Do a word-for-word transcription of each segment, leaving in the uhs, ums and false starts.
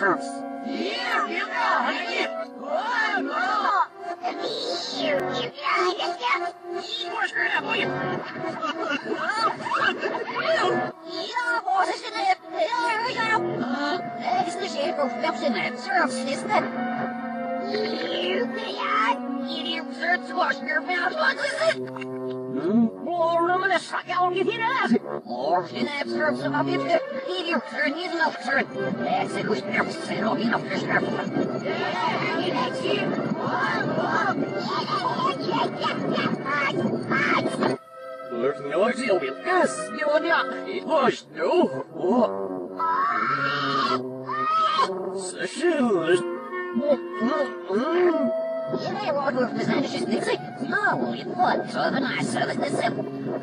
Surfs. Here you go, honey. One more. Here you go. What's going on, boy? Ja, wat is het? Ja, ja. Het is de shape of Pepsi Surfs, isn't it? You can. You observe to wash your mouth. What is it? More room in a suck out get it. More in that serve some of it. He you turn his mouth turn. That's it was never said on enough to serve. That's it. There's no exile. Yes, you and ya. It was no. Session. Я вот вы знаете, что здесь снова и вот, что вы нас совместим.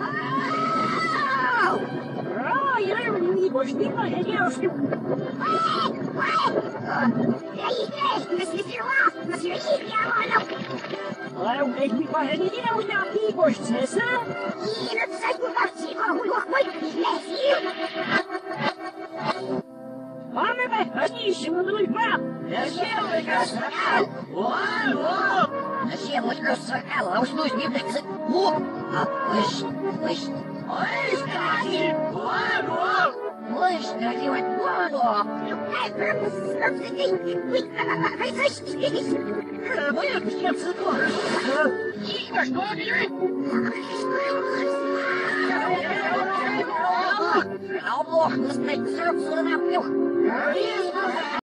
Ой, я не больше не могу, девушки. Я не слезила, на свете я понял. А у меня не поняли, я у меня не больше, сэр. И на всякую картину, ой, ой, Маме, они еще будут вам. Зачем вы красавцы? Вон, вон. Зачем вы красавцы? А уж нужно не так. О, а вы ж, вы ж. Ой, скажи. Вон, вон. Ой, скажи, вот вон, вон. Ай, просто вы, вы слышите? Мы всем цитор. И во что делать? I'll walk this next circle and I'll